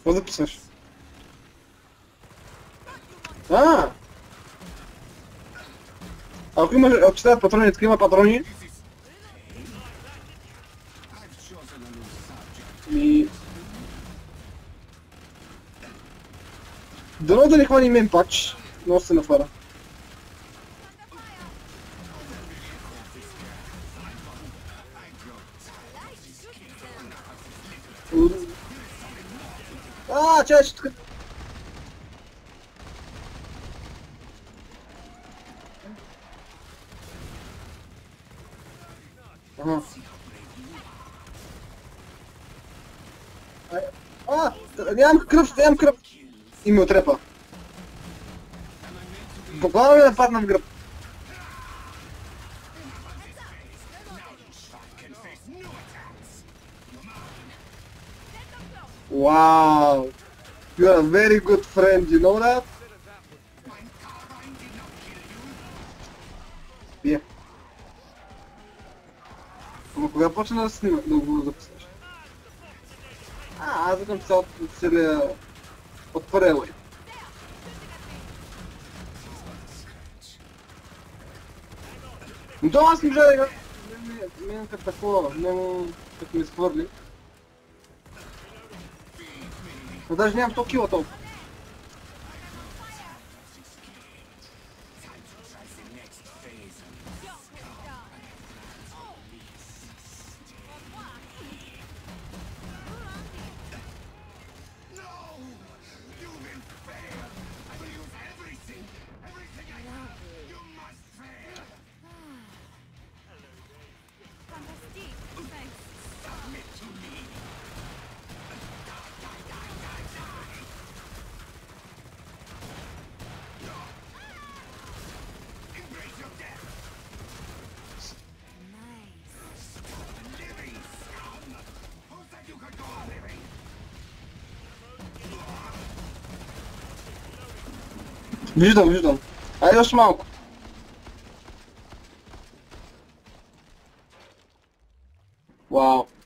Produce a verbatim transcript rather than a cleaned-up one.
Какво записваш? А! Ако имаш, ако четат патрони, така има патрони. И... Дано да не хвани мен пач, но се нафара. А, чай, ще тук. Ага. А, нямам кръв, нямам кръв. И ми отрепа. Буквално ми нападна в гръб. Wow, you are a very good friend, you know that? Бие. Ама кога почна да снима, да го записваш? А, аз викам цялото целия от първия лайф. Но това аз не можа да игра. Мен като такова, много като ми изхвърли. Но даже нямам сто кила толкова. Виждам, виждам. Айде още малко. Вау.